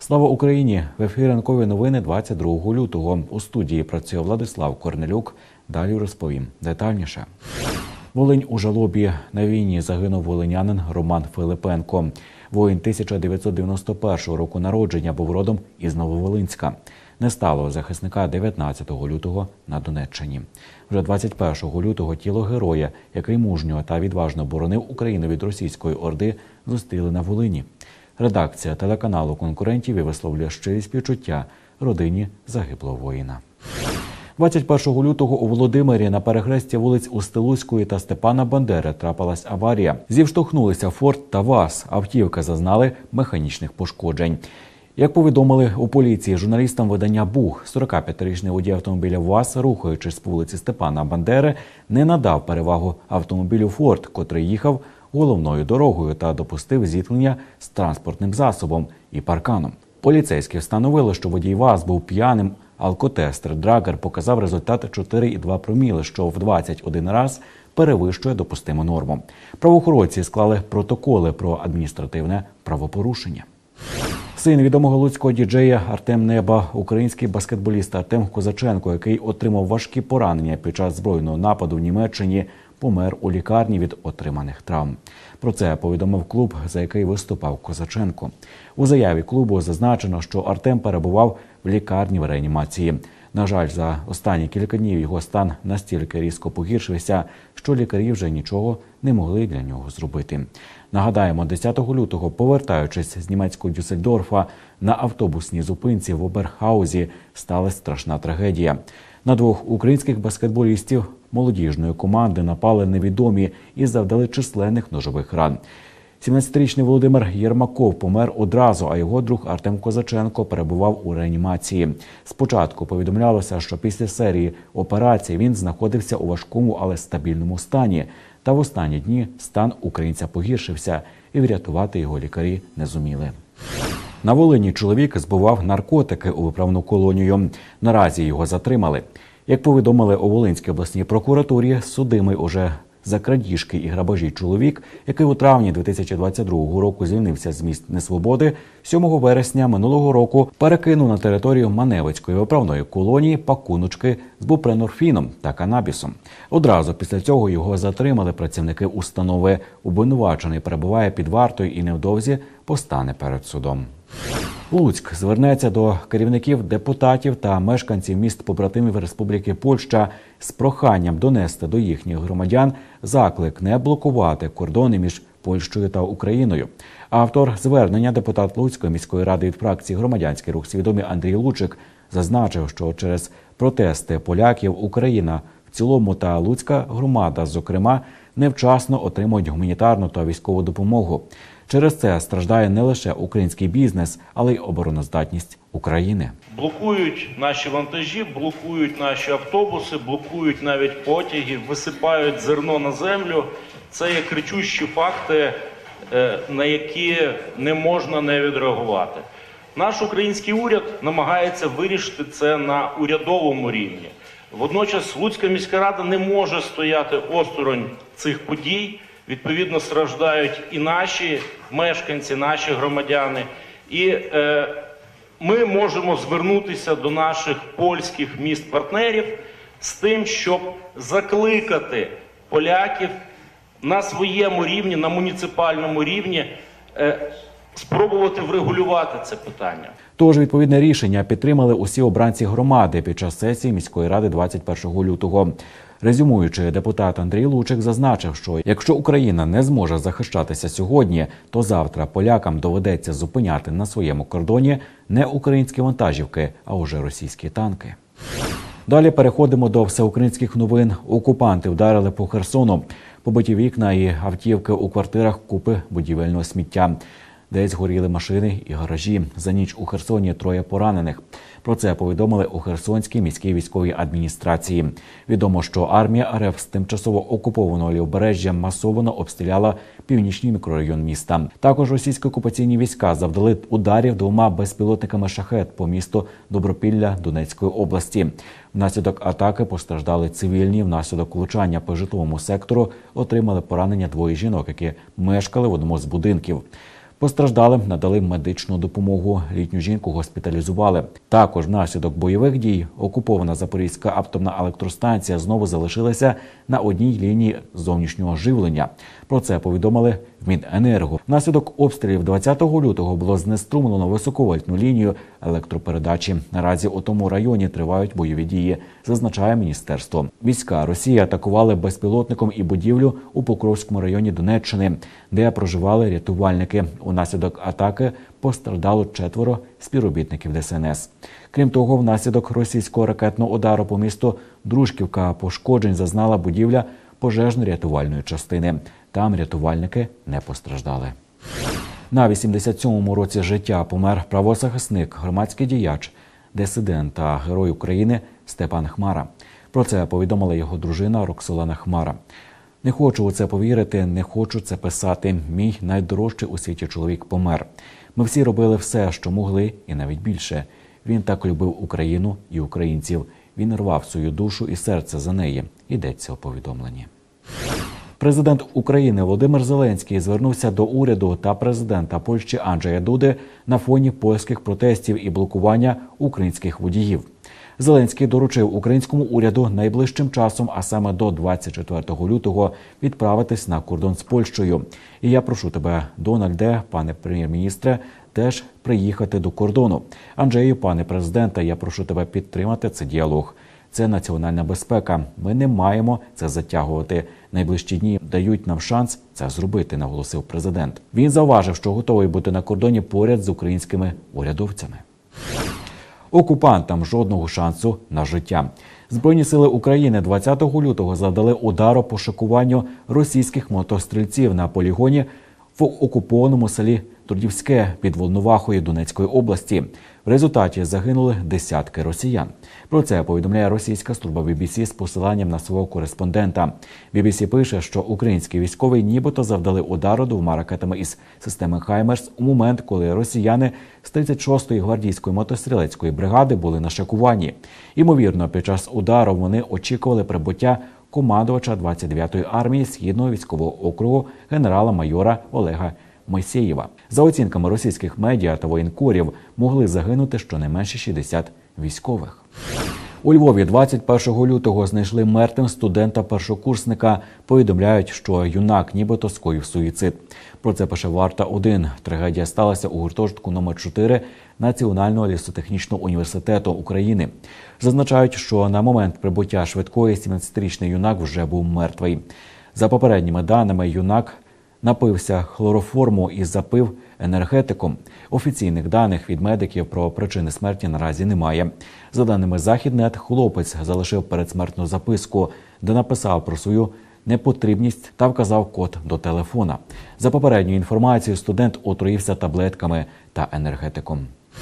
Слава Україні! В ефірі ранкові новини 22 лютого. У студії працює Владислав Корнелюк. Далі розповім детальніше. Волинь у жалобі. На війні загинув волинянин Роман Филипенко. Воїн 1991 року народження, був родом із Нововолинська. Не стало захисника 19 лютого на Донеччині. Вже 21 лютого тіло героя, який мужньо та відважно боронив Україну від російської орди, зустріли на Волині. Редакція телеканалу конкурентів висловлює щирі співчуття родині загиблого воїна. 21 лютого у Володимирі на перехресті вулиць Устилузької та Степана Бандери трапилась аварія. Зіштовхнулися «Форд» та ВАЗ. Автівки зазнали механічних пошкоджень. Як повідомили у поліції журналістам видання «Буг», 45-річний водій автомобіля ВАЗ, рухаючись по вулиці Степана Бандери, не надав перевагу автомобілю «Форд», котрий їхав головною дорогою та допустив зіткнення з транспортним засобом і парканом. Поліцейські встановили, що водій ВАЗ був п'яним. Алкотестер Драгер показав результат 4,2 проміли, що в 21 раз перевищує допустиму норму. Правоохоронці склали протоколи про адміністративне правопорушення. Син відомого луцького діджея Артем Неба, український баскетболіст Артем Козаченко, який отримав важкі поранення під час збройного нападу в Німеччині, помер у лікарні від отриманих травм. Про це повідомив клуб, за який виступав Козаченко. У заяві клубу зазначено, що Артем перебував в лікарні в реанімації. На жаль, за останні кілька днів його стан настільки різко погіршився, що лікарі вже нічого не могли для нього зробити. Нагадаємо, 10 лютого, повертаючись з німецького Дюссельдорфа, на автобусній зупинці в Оберхаузі сталася страшна трагедія. На двох українських баскетболістів молодіжної команди напали невідомі і завдали численних ножових ран. 17-річний Володимир Єрмаков помер одразу, а його друг Артем Козаченко перебував у реанімації. Спочатку повідомлялося, що після серії операцій він знаходився у важкому, але стабільному стані. Та в останні дні стан українця погіршився, і врятувати його лікарі не зуміли. На Волині чоловік збував наркотики у виправну колонію. Наразі його затримали. Як повідомили у Волинській обласній прокуратурі, судимий уже за крадіжки і грабежі чоловік, який у травні 2022 року звільнився з місць несвободи, 7 вересня минулого року перекинув на територію Маневицької виправної колонії пакуночки з бупренорфіном та канабісом. Одразу після цього його затримали працівники установи. Обвинувачений перебуває під вартою і невдовзі постане перед судом. Луцьк звернеться до керівників, депутатів та мешканців міст-побратимів Республіки Польща з проханням донести до їхніх громадян заклик не блокувати кордони між Польщею та Україною. Автор звернення, депутат Луцької міської ради від фракції «Громадянський рух свідомий» Андрій Лучик, зазначив, що через протести поляків Україна в цілому та Луцька громада, зокрема, невчасно отримують гуманітарну та військову допомогу. Через це страждає не лише український бізнес, але й обороноздатність України. Блокують наші вантажі, блокують наші автобуси, блокують навіть потяги, висипають зерно на землю. Це є кричущі факти, на які не можна не відреагувати. Наш український уряд намагається вирішити це на урядовому рівні. Водночас Луцька міська рада не може стояти осторонь цих подій. Відповідно, страждають і наші мешканці, наші громадяни. І ми можемо звернутися до наших польських міст-партнерів з тим, щоб закликати поляків на своєму рівні, на муніципальному рівні, спробувати врегулювати це питання. Тож відповідне рішення підтримали усі обранці громади під час сесії міської ради 21 лютого. Резюмуючи, депутат Андрій Лучик зазначив, що якщо Україна не зможе захищатися сьогодні, то завтра полякам доведеться зупиняти на своєму кордоні не українські вантажівки, а уже російські танки. Далі переходимо до всеукраїнських новин. Окупанти вдарили по Херсону. Побиті вікна і автівки у квартирах, купи будівельного сміття. Десь горіли машини і гаражі. За ніч у Херсоні 3 поранених. Про це повідомили у Херсонській міській військовій адміністрації. Відомо, що армія РФ з тимчасово окупованого Лівобережжя масово обстріляла північний мікрорайон міста. Також російські окупаційні війська завдали ударів 2 безпілотниками «Шахед» по місту Добропілля Донецької області. Внаслідок атаки постраждали цивільні. Внаслідок влучання по житловому сектору отримали поранення 2 жінок, які мешкали в одному з будинків. Постраждалим надали медичну допомогу. Літню жінку госпіталізували. Також внаслідок бойових дій окупована Запорізька атомна електростанція знову залишилася на одній лінії зовнішнього живлення. Про це повідомили в Міненерго. Внаслідок обстрілів 20 лютого було знеструмлено високовольтну лінію електропередачі. Наразі у тому районі тривають бойові дії, зазначає міністерство. Війська Росії атакували безпілотником і будівлю у Покровському районі Донеччини, де проживали рятувальники. Унаслідок атаки постраждало 4 співробітників ДСНС. Крім того, внаслідок російського ракетного удару по місту Дружківка пошкоджень зазнала будівля пожежно-рятувальної частини. Там рятувальники не постраждали. На 87-му році життя помер правозахисник, громадський діяч, дисидент та герой України Степан Хмара. Про це повідомила його дружина Роксолана Хмара. «Не хочу у це повірити, не хочу це писати. Мій найдорожчий у світі чоловік помер. Ми всі робили все, що могли, і навіть більше. Він так любив Україну і українців. Він рвав свою душу і серце за неї», – йдеться у повідомленні. Президент України Володимир Зеленський звернувся до уряду та президента Польщі Анджея Дуди на фоні польських протестів і блокування українських водіїв. Зеленський доручив українському уряду найближчим часом, а саме до 24 лютого, відправитись на кордон з Польщею. І я прошу тебе, Дональде, пане прем'єр-міністре, теж приїхати до кордону. Анджею, пане президенте, я прошу тебе підтримати цей діалог. Це національна безпека. Ми не маємо це затягувати. Найближчі дні дають нам шанс це зробити, наголосив президент. Він зауважив, що готовий бути на кордоні поряд з українськими урядовцями. Окупантам жодного шансу на життя. Збройні сили України 20 лютого завдали удару по шокуванню російських мотострільців на полігоні в окупованому селі Трудівське під Волновахою Донецької області. В результаті загинули десятки росіян. Про це повідомляє російська служба BBC з посиланням на свого кореспондента. BBC пише, що українські військові нібито завдали удару 2 ракетами із системи «Хаймерс» у момент, коли росіяни з 36-ї гвардійської мотострілецької бригади були на шикуванні. Ймовірно, під час удару вони очікували прибуття командувача 29-ї армії Східного військового округу генерала-майора Олега Мойсєєва. За оцінками російських медіа та воєнкорів, могли загинути щонайменше 60 військових. У Львові 21 лютого знайшли мертвим студента-першокурсника. Повідомляють, що юнак нібито скоїв суїцид. Про це пише Варта-1. Трагедія сталася у гуртожитку номер 4 Національного лісотехнічного університету України. Зазначають, що на момент прибуття швидкої 17-річний юнак вже був мертвий. За попередніми даними, юнак напився хлороформу і запив енергетиком. Офіційних даних від медиків про причини смерті наразі немає. За даними Західнет, хлопець залишив передсмертну записку, де написав про свою непотрібність та вказав код до телефона. За попередньою інформацією, студент отруївся таблетками та енергетиком.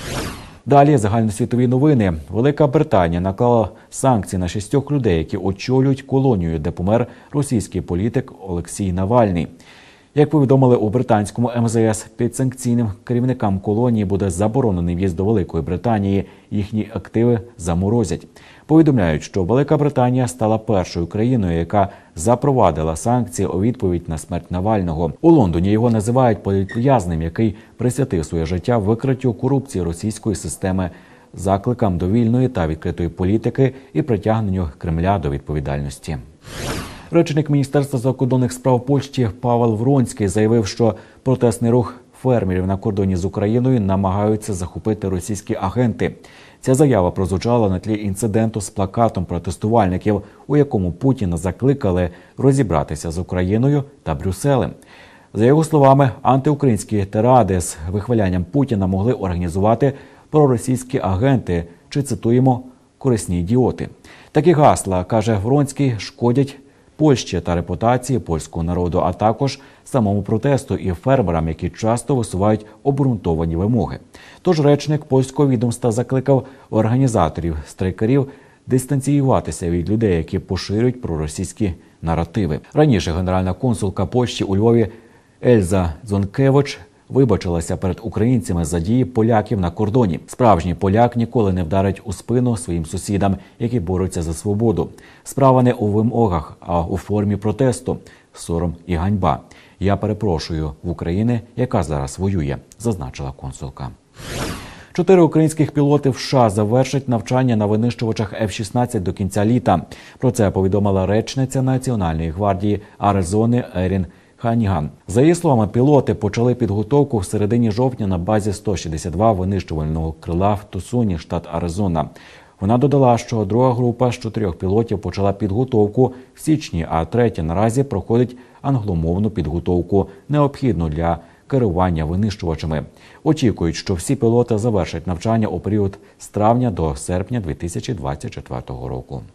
Далі загальносвітові новини. Велика Британія наклала санкції на 6 людей, які очолюють колонію, де помер російський політик Олексій Навальний. Як повідомили у британському МЗС, підсанкційним керівникам колонії буде заборонений в'їзд до Великої Британії, їхні активи заморозять. Повідомляють, що Велика Британія стала першою країною, яка запровадила санкції у відповідь на смерть Навального. У Лондоні його називають політв'язнем, який присвятив своє життя викриттю корупції російської системи, закликам до вільної та відкритої політики і притягненню Кремля до відповідальності. Речник Міністерства закордонних справ Польщі Павел Вронський заявив, що протестний рух фермерів на кордоні з Україною намагаються захопити російські агенти. Ця заява прозвучала на тлі інциденту з плакатом протестувальників, у якому Путіна закликали розібратися з Україною та Брюсселем. За його словами, антиукраїнські тиради з вихвалянням Путіна могли організувати проросійські агенти чи, цитуємо, корисні ідіоти. Такі гасла, каже Вронський, шкодять Польщі та репутації польського народу, а також самому протесту і фермерам, які часто висувають обґрунтовані вимоги. Тож речник польського відомства закликав організаторів страйкарів дистанціюватися від людей, які поширюють проросійські наративи. Раніше генеральна консулка Польщі у Львові Ельза Дзонкевич вибачилася перед українцями за дії поляків на кордоні. Справжній поляк ніколи не вдарить у спину своїм сусідам, які борються за свободу. Справа не у вимогах, а у формі протесту. Сором і ганьба. Я перепрошую в Україні, яка зараз воює, зазначила консулка. 4 українських пілоти в США завершать навчання на винищувачах F-16 до кінця літа. Про це повідомила речниця Національної гвардії Аризони Ерін Ханіган. За її словами, пілоти почали підготовку в середині жовтня на базі 162 винищувального крила в Тусуні, штат Аризона. Вона додала, що друга група з 4 пілотів почала підготовку в січні, а третя наразі проходить англомовну підготовку, необхідну для керування винищувачами. Очікують, що всі пілоти завершать навчання у період з травня до серпня 2024 року.